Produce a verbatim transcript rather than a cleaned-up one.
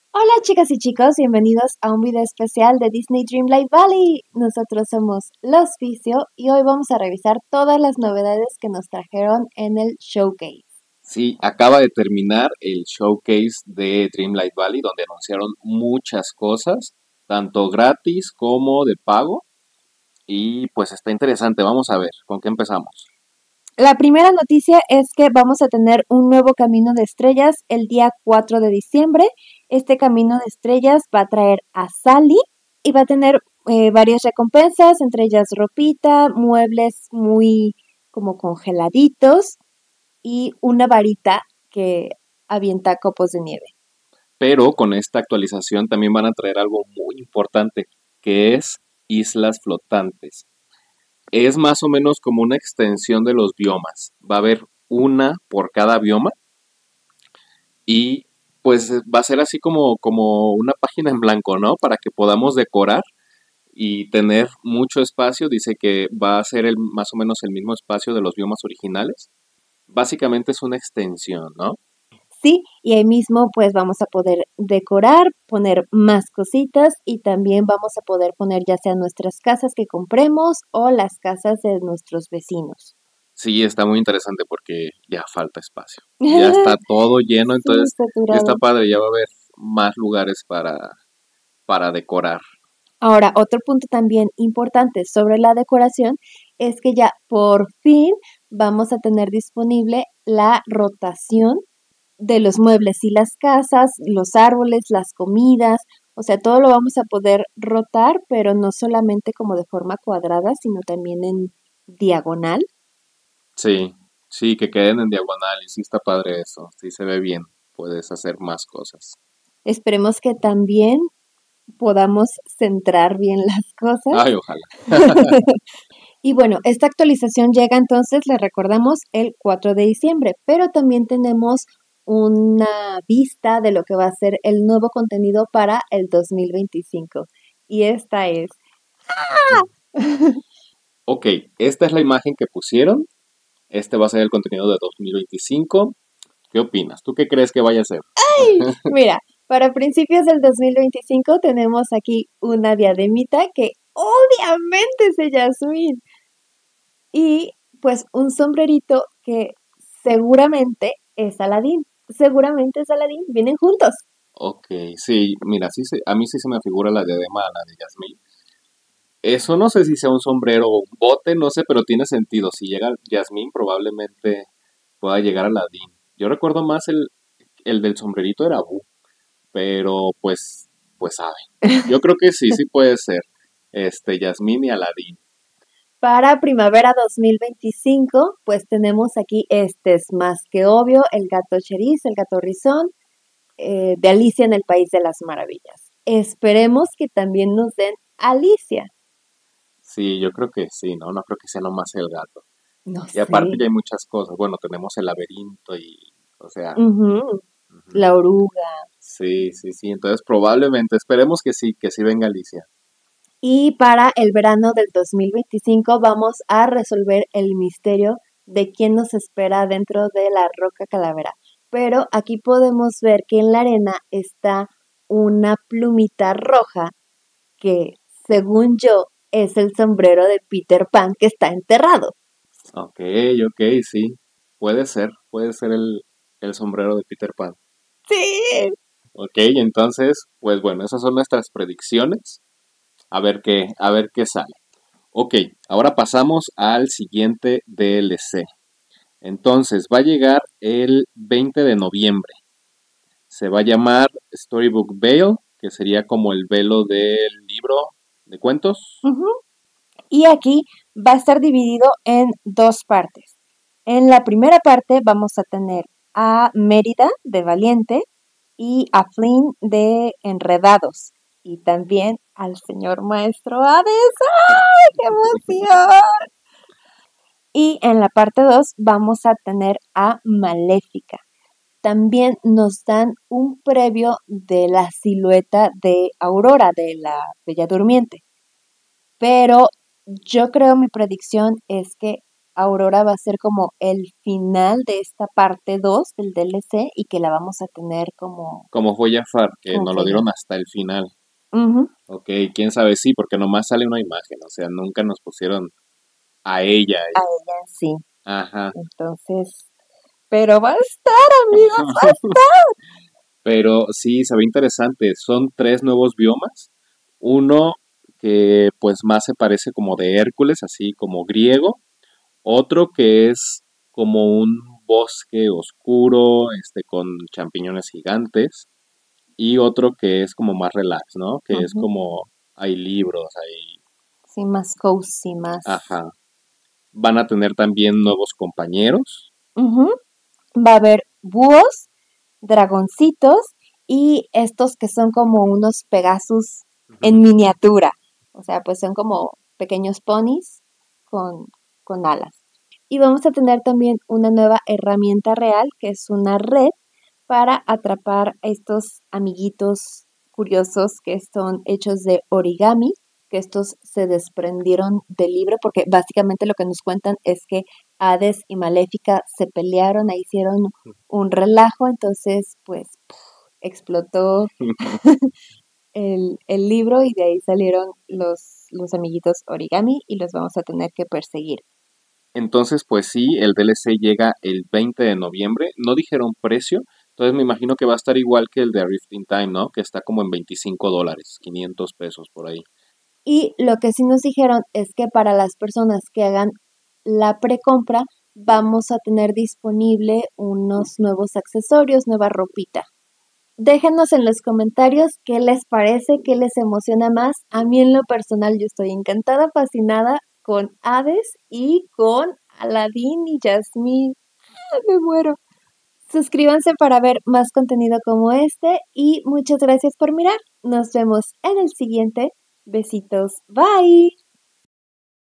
Hola chicas y chicos, bienvenidos a un video especial de Disney Dreamlight Valley. Nosotros somos Los Vicio y hoy vamos a revisar todas las novedades que nos trajeron en el showcase. Sí, acaba de terminar el showcase de Dreamlight Valley donde anunciaron muchas cosas, tanto gratis como de pago. Y pues está interesante, vamos a ver, ¿con qué empezamos? La primera noticia es que vamos a tener un nuevo camino de estrellas el día cuatro de diciembre. Este camino de estrellas va a traer a Sally y va a tener eh, varias recompensas, entre ellas ropita, muebles muy como congeladitos y una varita que avienta copos de nieve. Pero con esta actualización también van a traer algo muy importante, que es islas flotantes. Es más o menos como una extensión de los biomas. Va a haber una por cada bioma y pues va a ser así como, como una página en blanco, ¿no? Para que podamos decorar y tener mucho espacio. Dice que va a ser el, más o menos el mismo espacio de los biomas originales. Básicamente es una extensión, ¿no? Sí, y ahí mismo pues vamos a poder decorar, poner más cositas y también vamos a poder poner ya sea nuestras casas que compremos o las casas de nuestros vecinos. Sí, está muy interesante porque ya falta espacio. Ya está todo lleno, Sí, entonces ya está saturado. padre, ya va a haber más lugares para, para decorar. Ahora, otro punto también importante sobre la decoración es que ya por fin vamos a tener disponible la rotación de los muebles y las casas, los árboles, las comidas, o sea, todo lo vamos a poder rotar, pero no solamente como de forma cuadrada, sino también en diagonal. Sí, sí, que queden en diagonal y sí está padre eso, sí se ve bien, puedes hacer más cosas. Esperemos que también podamos centrar bien las cosas. Ay, ojalá. Y bueno, esta actualización llega entonces, le recordamos, el cuatro de diciembre, pero también tenemos una vista de lo que va a ser el nuevo contenido para el dos mil veinticinco. Y esta es... Ok, esta es la imagen que pusieron. Este va a ser el contenido de dos mil veinticinco. ¿Qué opinas? ¿Tú qué crees que vaya a ser? ¡Ay! Mira, para principios del dos mil veinticinco tenemos aquí una diademita que obviamente es de Yasmín. Y pues un sombrerito que seguramente es Aladín. Seguramente es Aladín. Vienen juntos. Ok, sí, mira, sí se- a mí sí se me figura la diadema, la de Yasmín. Eso no sé si sea un sombrero o un bote, no sé, pero tiene sentido. Si llega Yasmín, probablemente pueda llegar a Aladdin. Yo recuerdo más el, el del sombrerito era Abu, pero pues, pues saben. Yo creo que sí, sí puede ser. Este, Yasmín y Aladdin. Para primavera dos mil veinticinco, pues tenemos aquí, este es más que obvio, el gato Cherise, el gato Rizón, eh, de Alicia en el País de las Maravillas. Esperemos que también nos den Alicia. Sí, yo creo que sí, ¿no? No creo que sea nomás el gato. No Y sé. aparte ya hay muchas cosas. Bueno, tenemos el laberinto y, o sea, Ujú. ujú. La oruga. Sí, sí, sí. Entonces probablemente, esperemos que sí, que sí venga Alicia. Y para el verano del dos mil veinticinco vamos a resolver el misterio de quién nos espera dentro de la Roca Calavera. Pero aquí podemos ver que en la arena está una plumita roja que, según yo, es el sombrero de Peter Pan que está enterrado. Ok, ok, sí. Puede ser, puede ser el, el sombrero de Peter Pan. Sí. Ok, entonces, pues bueno, esas son nuestras predicciones. A ver qué, a ver qué sale. Ok, ahora pasamos al siguiente D L C. Entonces, va a llegar el veinte de noviembre. Se va a llamar Storybook Veil, que sería como el velo del libro de cuentos. Ujú. Y aquí va a estar dividido en dos partes. En la primera parte vamos a tener a Mérida de Valiente y a Flynn de Enredados. Y también al señor maestro Hades. ¡Ay, qué emoción! Y en la parte dos vamos a tener a Maléfica. También nos dan un previo de la silueta de Aurora, de la Bella Durmiente. Pero yo creo mi predicción es que Aurora va a ser como el final de esta parte dos del D L C y que la vamos a tener como, Como fue Jafar, que como nos lo fue ya. dieron hasta el final. Ujú, Ok, quién sabe, sí, porque nomás sale una imagen, o sea, nunca nos pusieron a ella a ahí. ella en sí. Ajá. Entonces, pero va a estar, amigos, va a estar. Pero sí, se ve interesante. Son tres nuevos biomas. Uno que pues más se parece como de Hércules, así como griego. Otro que es como un bosque oscuro, este, con champiñones gigantes. Y otro que es como más relax, ¿no? Que es Ujú, como hay libros, hay... sí, más cozy, más. Ajá. Van a tener también nuevos compañeros. Ujú. Va a haber búhos, dragoncitos y estos que son como unos Pegasus en miniatura. O sea, pues son como pequeños ponis con, con alas. Y vamos a tener también una nueva herramienta real, que es una red para atrapar a estos amiguitos curiosos que son hechos de origami, que estos se desprendieron del libro, porque básicamente lo que nos cuentan es que Hades y Maléfica se pelearon, ahí hicieron un relajo, entonces pues explotó el, el libro y de ahí salieron los, los amiguitos origami y los vamos a tener que perseguir. Entonces, pues sí, el D L C llega el veinte de noviembre. No dijeron precio, entonces me imagino que va a estar igual que el de Rift in Time, ¿no? Que está como en veinticinco dólares, quinientos pesos por ahí. Y lo que sí nos dijeron es que para las personas que hagan la precompra, vamos a tener disponible unos nuevos accesorios, nueva ropita. Déjenos en los comentarios qué les parece, qué les emociona más. A mí en lo personal yo estoy encantada, fascinada con Hades y con Aladdin y Jasmine. ¡Ah, me muero! Suscríbanse para ver más contenido como este y muchas gracias por mirar. Nos vemos en el siguiente. Besitos. Bye.